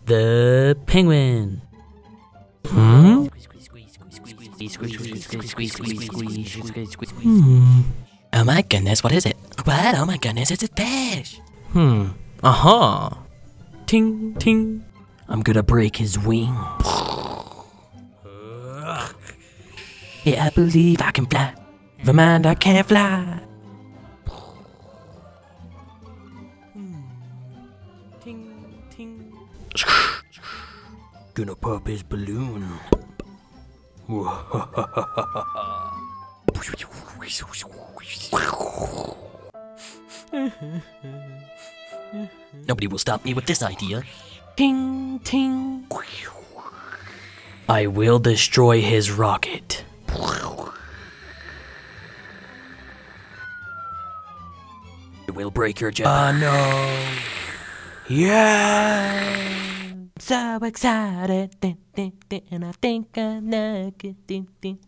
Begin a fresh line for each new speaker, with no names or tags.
The penguin. Hmm? Oh my goodness, what is it? What? Oh my goodness, it's a fish. Uh-huh. Ting, ting. I'm gonna break his wing. Yeah, I believe I can fly. Never mind, I can't fly. Ting, ting. Gonna pop his balloon. Nobody will stop me with this idea. Ting, ting. I will destroy his rocket. It will break your jaw. No. Yeah. So excited, and I think I'm not good.